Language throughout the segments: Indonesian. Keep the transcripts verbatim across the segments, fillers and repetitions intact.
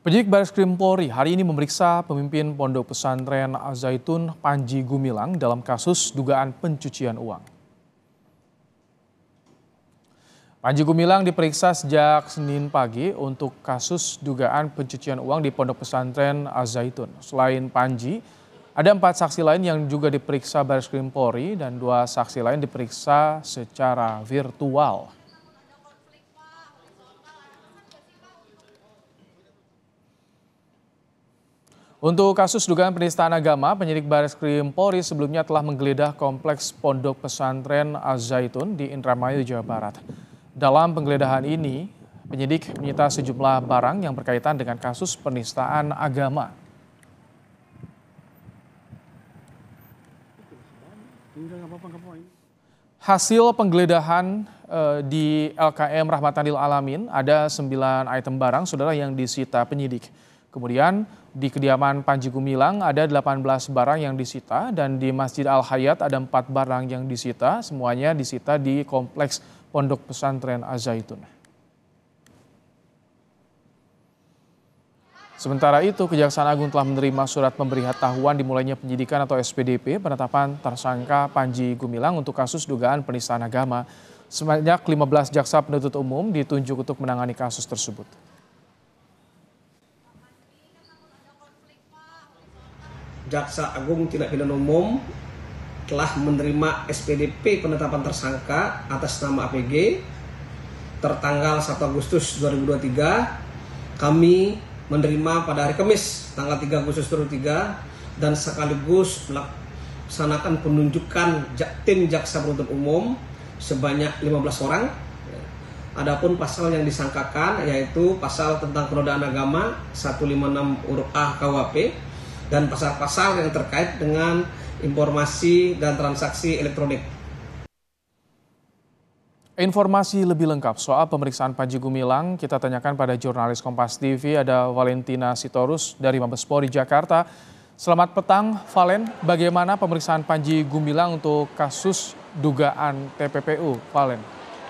Penyidik Bareskrim Polri hari ini memeriksa pemimpin Pondok Pesantren Al-Zaitun Panji Gumilang dalam kasus dugaan pencucian uang. Panji Gumilang diperiksa sejak Senin pagi untuk kasus dugaan pencucian uang di Pondok Pesantren Al-Zaitun. Selain Panji, ada empat saksi lain yang juga diperiksa Bareskrim Polri dan dua saksi lain diperiksa secara virtual. Untuk kasus dugaan penistaan agama, penyidik Bareskrim Polri sebelumnya telah menggeledah kompleks Pondok Pesantren Al-Zaitun di Indramayu, Jawa Barat. Dalam penggeledahan ini, penyidik menyita sejumlah barang yang berkaitan dengan kasus penistaan agama. Hasil penggeledahan eh, di L K M Rahmatan lil Alamin ada sembilan item barang saudara yang disita penyidik. Kemudian di kediaman Panji Gumilang ada delapan belas barang yang disita dan di Masjid Al-Hayat ada empat barang yang disita, semuanya disita di kompleks Pondok Pesantren Al-Zaitun. Sementara itu, Kejaksaan Agung telah menerima surat pemberitahuan dimulainya penyidikan atau S P D P penetapan tersangka Panji Gumilang untuk kasus dugaan penistaan agama. Sebanyak lima belas jaksa penuntut umum ditunjuk untuk menangani kasus tersebut. Jaksa Agung Tindak Pidana Umum telah menerima S P D P penetapan tersangka atas nama A P G tertanggal satu Agustus dua ribu dua puluh tiga. Kami menerima pada hari Kamis tanggal tiga Agustus dua ribu dua puluh tiga dan sekaligus melaksanakan penunjukan tim jaksa penuntut umum sebanyak lima belas orang. Adapun pasal yang disangkakan yaitu pasal tentang penodaan agama seratus lima puluh enam huruf A K U H P dan pasal-pasal yang terkait dengan informasi dan transaksi elektronik. Informasi lebih lengkap soal pemeriksaan Panji Gumilang kita tanyakan pada jurnalis Kompas T V, ada Valentina Sitorus dari Mabes Polri Jakarta. Selamat petang, Valen. Bagaimana pemeriksaan Panji Gumilang untuk kasus dugaan T P P U, Valen?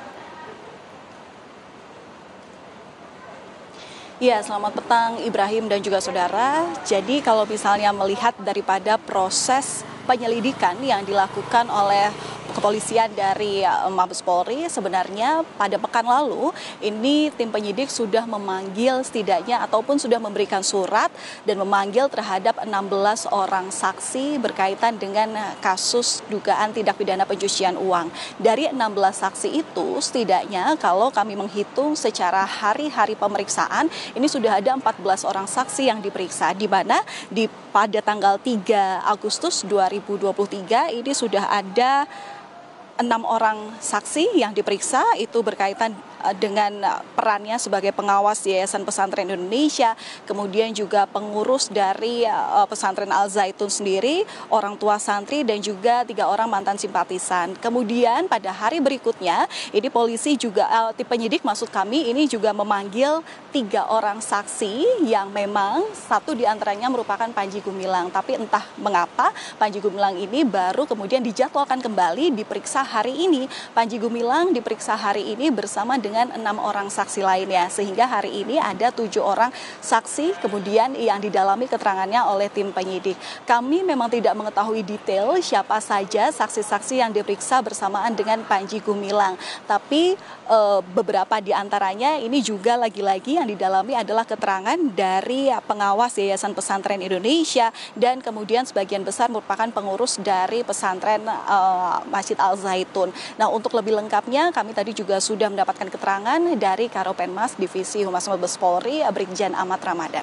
Ya, selamat petang Ibrahim dan juga saudara. Jadi kalau misalnya melihat daripada proses penyelidikan yang dilakukan oleh kepolisian dari Mabes Polri, sebenarnya pada pekan lalu ini tim penyidik sudah memanggil setidaknya ataupun sudah memberikan surat dan memanggil terhadap enam belas orang saksi berkaitan dengan kasus dugaan tindak pidana pencucian uang. Dari enam belas saksi itu setidaknya kalau kami menghitung secara hari-hari pemeriksaan ini sudah ada empat belas orang saksi yang diperiksa, di mana di pada tanggal tiga Agustus dua ribu dua puluh tiga ini sudah ada enam orang saksi yang diperiksa, itu berkaitan dengan perannya sebagai pengawas Yayasan Pesantren Indonesia, kemudian juga pengurus dari Pesantren Al-Zaitun sendiri, orang tua santri, dan juga tiga orang mantan simpatisan. Kemudian pada hari berikutnya, ini polisi juga, tim penyidik maksud kami, ini juga memanggil tiga orang saksi yang memang satu diantaranya merupakan Panji Gumilang. Tapi entah mengapa Panji Gumilang ini baru kemudian dijadwalkan kembali diperiksa hari ini. Panji Gumilang diperiksa hari ini bersama dengan dengan enam orang saksi lainnya, sehingga hari ini ada tujuh orang saksi kemudian yang didalami keterangannya oleh tim penyidik. Kami memang tidak mengetahui detail siapa saja saksi-saksi yang diperiksa bersamaan dengan Panji Gumilang, tapi e, beberapa di antaranya ini juga lagi-lagi yang didalami adalah keterangan dari pengawas Yayasan Pesantren Indonesia dan kemudian sebagian besar merupakan pengurus dari pesantren e, Masjid Al-Zaitun. Nah, untuk lebih lengkapnya kami tadi juga sudah mendapatkan keterangan dari Karopenmas Divisi Humas Mabes Polri, Brigjen Ahmad Ramadan.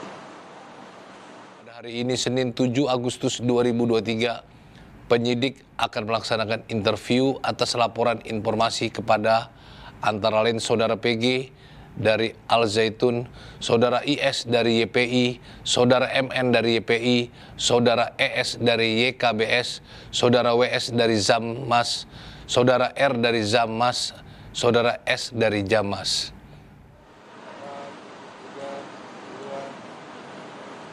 Pada hari ini Senin tujuh Agustus dua ribu dua puluh tiga, penyidik akan melaksanakan interview atas laporan informasi kepada antara lain saudara P G dari Al-Zaitun, saudara I S dari Y P I, saudara M N dari Y P I, saudara E S dari Y K B S, saudara W S dari Zammas, saudara R dari Zammas, saudara S dari Jamas.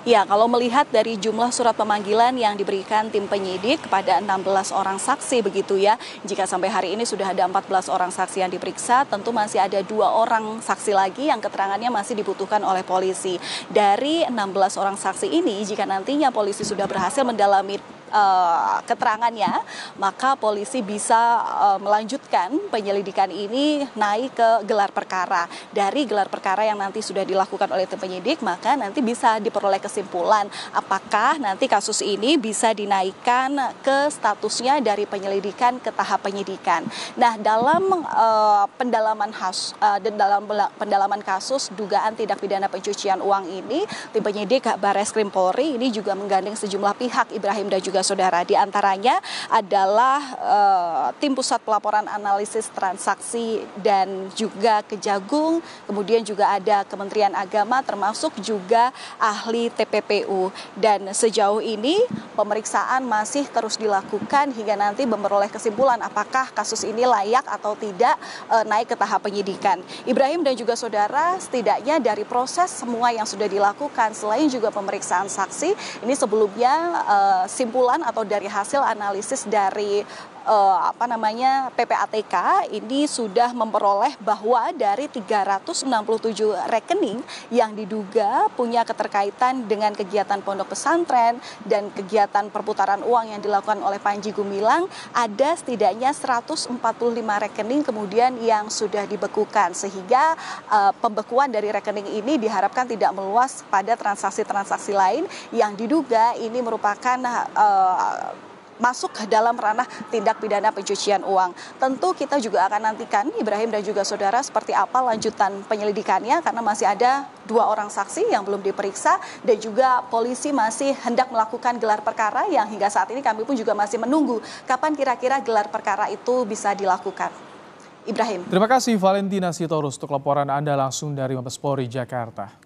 Ya, kalau melihat dari jumlah surat pemanggilan yang diberikan tim penyidik kepada enam belas orang saksi begitu ya. Jika sampai hari ini sudah ada empat belas orang saksi yang diperiksa, tentu masih ada dua orang saksi lagi yang keterangannya masih dibutuhkan oleh polisi. Dari enam belas orang saksi ini, jika nantinya polisi sudah berhasil mendalami Uh, keterangannya, maka polisi bisa uh, melanjutkan penyelidikan ini naik ke gelar perkara. Dari gelar perkara yang nanti sudah dilakukan oleh tim penyidik, maka nanti bisa diperoleh kesimpulan apakah nanti kasus ini bisa dinaikkan ke statusnya dari penyelidikan ke tahap penyidikan. Nah, dalam uh, pendalaman has, uh, dalam pendalaman kasus dugaan tindak pidana pencucian uang ini, tim penyidik Barreskrim Polri ini juga menggandeng sejumlah pihak, Ibrahim dan juga saudara. Di antaranya adalah uh, tim pusat pelaporan analisis transaksi dan juga Kejagung, kemudian juga ada Kementerian Agama termasuk juga ahli T P P U. Dan sejauh ini pemeriksaan masih terus dilakukan hingga nanti memperoleh kesimpulan apakah kasus ini layak atau tidak uh, naik ke tahap penyidikan. Ibrahim dan juga saudara, setidaknya dari proses semua yang sudah dilakukan selain juga pemeriksaan saksi, ini sebelumnya uh, simpulan atau dari hasil analisis dari uh, apa namanya P P A T K ini sudah memperoleh bahwa dari tiga ratus enam puluh tujuh rekening yang diduga punya keterkaitan dengan kegiatan pondok pesantren dan kegiatan perputaran uang yang dilakukan oleh Panji Gumilang, ada setidaknya seratus empat puluh lima rekening kemudian yang sudah dibekukan, sehingga uh, pembekuan dari rekening ini diharapkan tidak meluas pada transaksi-transaksi lain yang diduga ini merupakan uh, masuk ke dalam ranah tindak pidana pencucian uang. Tentu kita juga akan nantikan, Ibrahim dan juga saudara, seperti apa lanjutan penyelidikannya, karena masih ada dua orang saksi yang belum diperiksa dan juga polisi masih hendak melakukan gelar perkara yang hingga saat ini kami pun juga masih menunggu kapan kira-kira gelar perkara itu bisa dilakukan. Ibrahim. Terima kasih Valentina Sitorus untuk laporan Anda langsung dari Mabes Polri Jakarta.